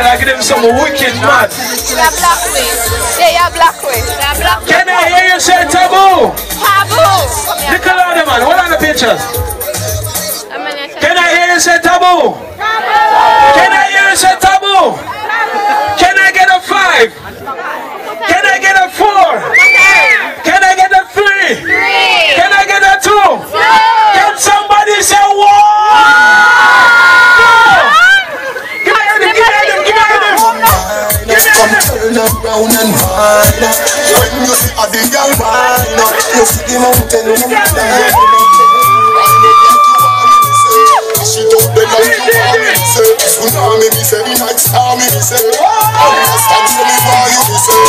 I give them some wicked man. Yeah, black way. Yeah, black way. Yeah, black way. Can I hear you say taboo? Taboo. Look at the man. What are the pictures? Can I hear you say taboo? Can I hear you say taboo? Can I get a 5? Can I get a 4? Can I get a 3? Can I get a 2? Can somebody say 1? Give me them. Come turn around and wind up. When you see a big girl wind up, you see the mountain she don't be like you want me to say. Tsunami me say, the night star me say. Understand so me why you me say.